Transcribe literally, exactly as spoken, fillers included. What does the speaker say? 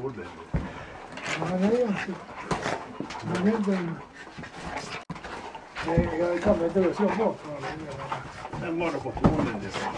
ordentlig. Ja, det är inte. Han är inte. Nej, jag kan inte slå bort honom. Den var det på tonen.